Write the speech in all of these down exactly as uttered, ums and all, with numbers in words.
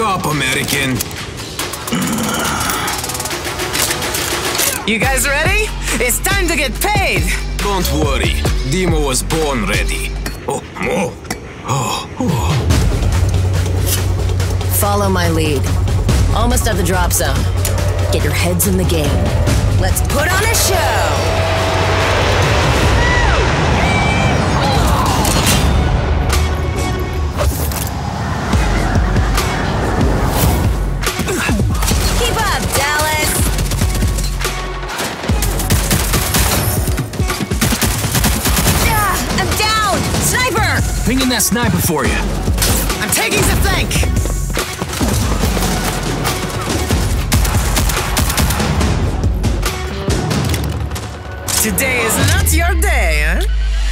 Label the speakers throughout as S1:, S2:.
S1: up, American.
S2: You guys ready? It's time to get paid!
S1: Don't worry, Dimo was born ready. Oh, oh, oh, oh.
S3: Follow my lead. Almost at the drop zone. Get your heads in the game. Let's put on a show!
S4: Pinging that sniper for you.
S2: I'm taking the tank! Today is not your day, huh?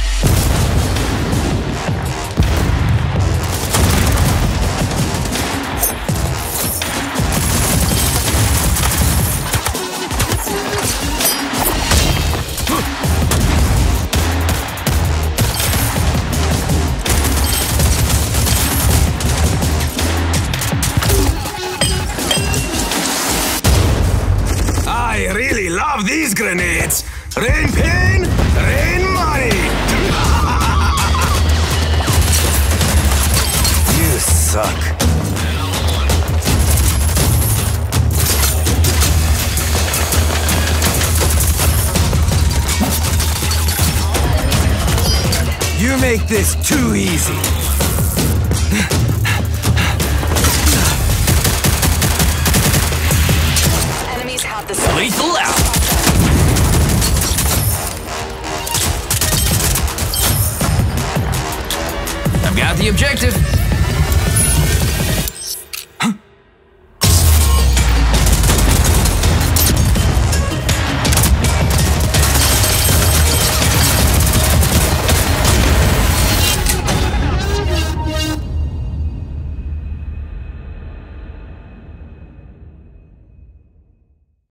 S1: I really love these grenades! Rain pain, rain money! You suck. You make this too easy.
S3: Enemies have the
S4: Lethal out. I've got the objective.